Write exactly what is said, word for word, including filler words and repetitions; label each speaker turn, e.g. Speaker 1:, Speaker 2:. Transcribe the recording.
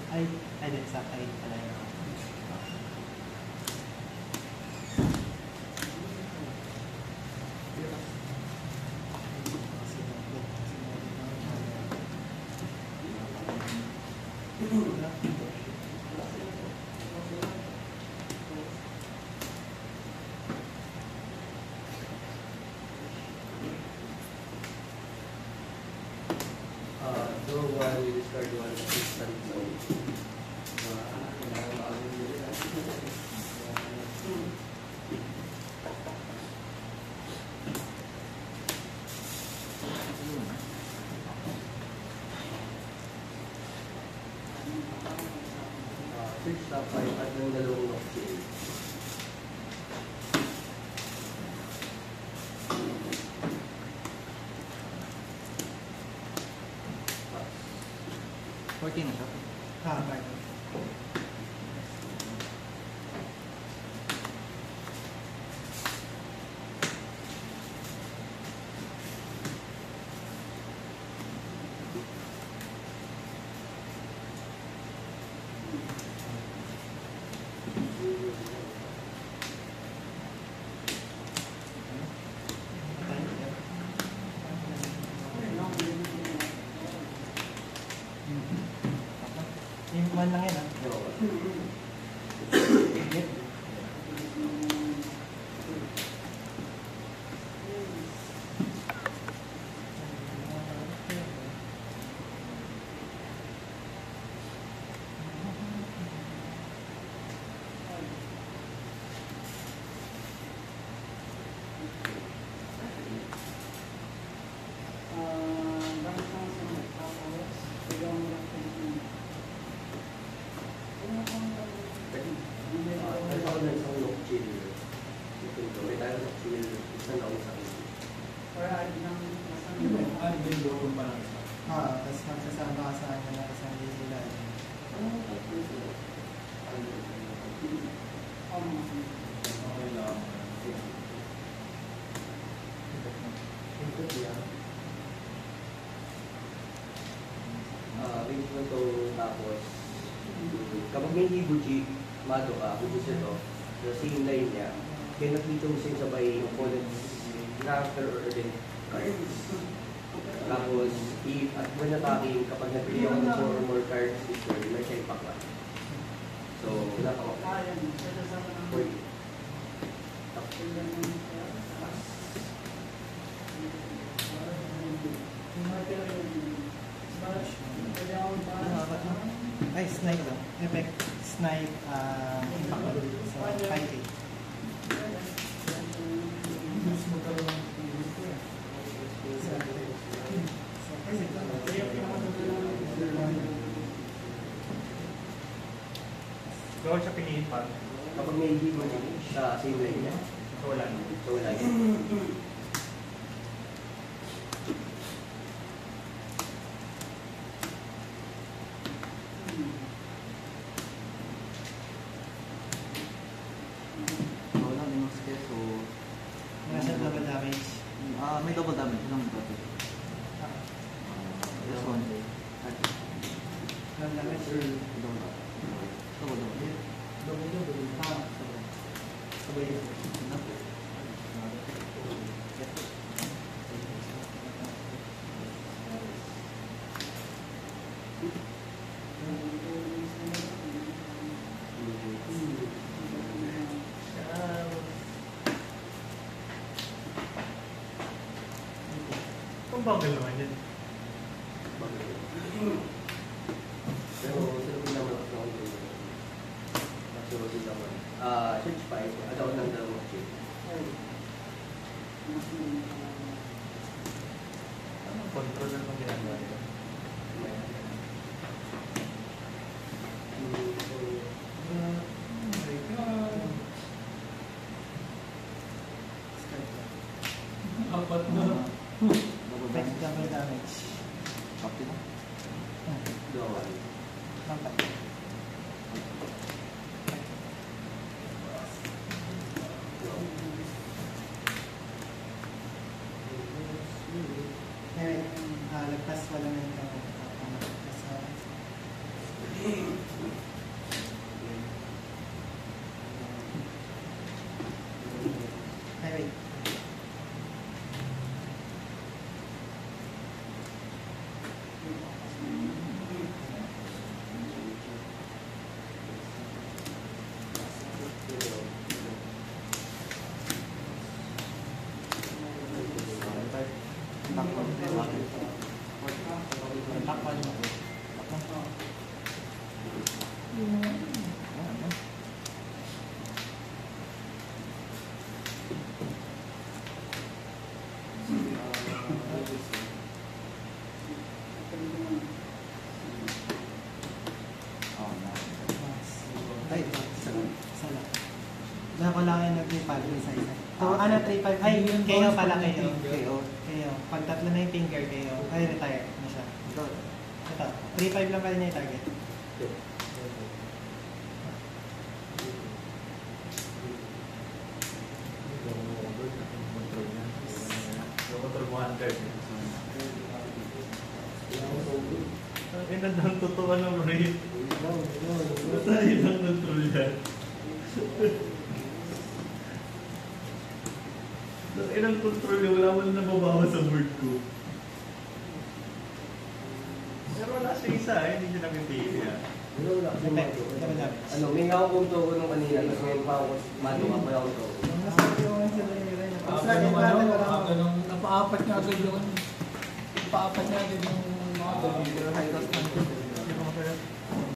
Speaker 1: Ay, ay, din sa ay pala yun.
Speaker 2: So, while we discard one instant zone, six top five at ng dalawang noctil.
Speaker 3: fourteen na siya?
Speaker 1: Ah, right. Yung one lang yun, ah. Ah, tapos magsasama ka sa akin na kasama din sila.
Speaker 2: Okay lang. Ah, wait mo to, tapos kapag may Ibuji, Mado ka, which is ito, the same line niya, kaya nakita mo siya sabay yung opponent's character or event cards. Tapos, if at when attacking, kapag nag-play ako ng four or more cards, is where may siya impact ka. So, wala ka ako. For you.
Speaker 1: Ay, snipe daw. Effect, snipe, ah, impact. So, five eight.
Speaker 4: Gawin siya pinihin pa.
Speaker 2: Kapag may Ibuji sa same line niya,
Speaker 4: So wala na.
Speaker 2: so wala yun.
Speaker 3: Wala, may max kaya, so...
Speaker 1: Wala siya double damage.
Speaker 3: Ah, may double damage. Ilang double?
Speaker 1: Ah,
Speaker 3: This one.
Speaker 1: double damage.
Speaker 3: Double damage. Double damage.
Speaker 1: Double double. Ah, sabay. Sabay yun.
Speaker 4: Kung bagal naman yun.
Speaker 2: Pero sila po naman ako ng ulo. So, sila mo. Ah, search five. At ako ng dalawang check.
Speaker 4: Anong control lang ang ginagawa nila?
Speaker 1: Apat na.
Speaker 3: Double
Speaker 1: Effect,
Speaker 3: damage.
Speaker 1: double damage.
Speaker 3: Copy na.
Speaker 1: Hmm.
Speaker 2: Dalawa.
Speaker 1: Nampak. Eh, ah, lagpas wala na yung kamay. Ah, lagpas, ah.
Speaker 3: Ay, isa lang.
Speaker 1: Isa lang. Dahil ko lang yung nag-repal isa isa. So, ano, three five. Ay, K O pala, K O.
Speaker 3: K O.
Speaker 1: K O. Pag tatlo na yung finger, K O. Ay, retire na siya.
Speaker 3: Ito.
Speaker 1: Ito, three five lang pala niya yung target.
Speaker 4: Yung control mo hundred. Ang ina ng totoo ng rate. Basta ilang control yan. Ang inang control yan, wala mo na nababawa sa board ko. Pero wala siya isa eh, hindi niya napipili ah.
Speaker 2: Ano wala kasi Mado.
Speaker 1: Double damage.
Speaker 2: Ano, may nga akong to nung kanina, tapos ngayon pa ako Mado ka pa ako to.
Speaker 1: Nasabi ko nga sila yung Ray.
Speaker 5: Ang ganun, ano, ang ganun, napaapat nga agad yung, napaapat nga agad yung mga baby, pero high cost content.